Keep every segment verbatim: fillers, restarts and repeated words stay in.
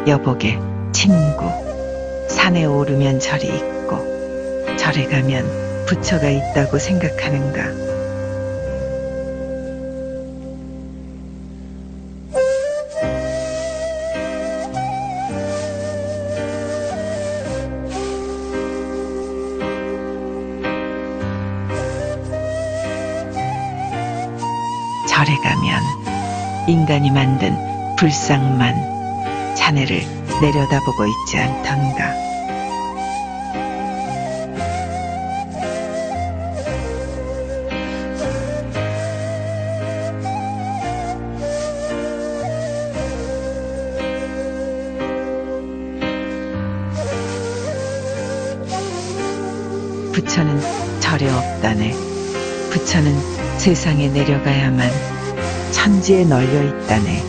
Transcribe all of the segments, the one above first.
여복의 친구. 산에 오르면 절이 있고 절에 가면 부처가 있다고 생각하는가? 절에 가면 인간이 만든 불상만 자네를 내려다보고 있지 않던가. 부처는 절에 없다네. 부처는 세상에 내려가야만 천지에 널려 있다네.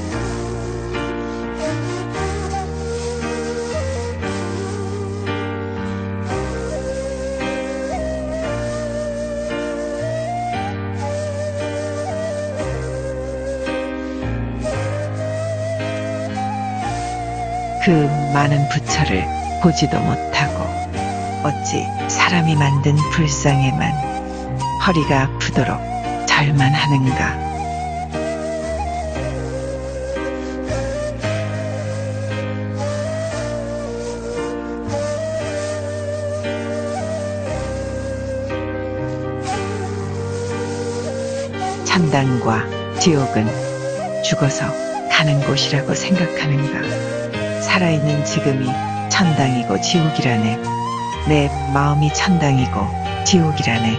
그 많은 부처를 보지도 못하고 어찌 사람이 만든 불상에만 허리가 아프도록 절만 하는가. 천당과 지옥은 죽어서 가는 곳이라고 생각하는가. 살아있는 지금이 천당이고 지옥이라네. 내 마음이 천당이고 지옥이라네.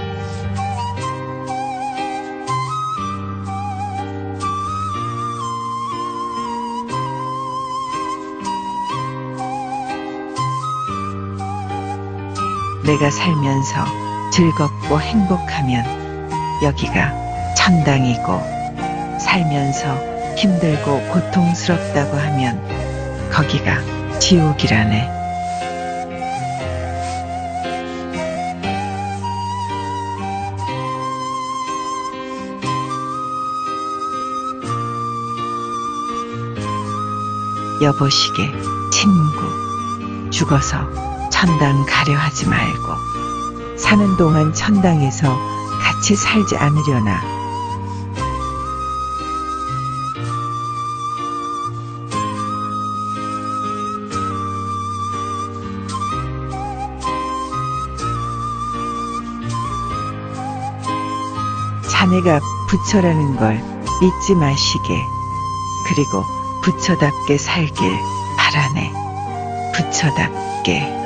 내가 살면서 즐겁고 행복하면 여기가 천당이고, 살면서 힘들고 고통스럽다고 하면 거기가 지옥이라네. 여보시게 친구. 죽어서 천당 가려 하지 말고 사는 동안 천당에서 같이 살지 않으려나. 자네가 부처라는 걸 잊지 마시게. 그리고 부처답게 살길 바라네. 부처답게.